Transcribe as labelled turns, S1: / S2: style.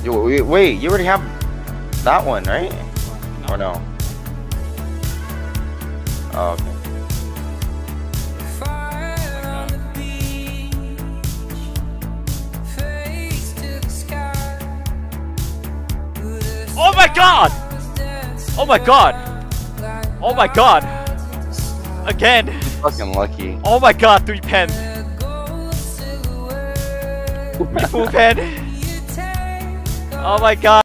S1: Wait, you already have that one, right? Or no? Oh, okay.
S2: Oh my god! Oh my god! Oh my god! Again!
S1: Fucking lucky.
S2: Oh my god, 3 pen! 3 full pen! Oh my god!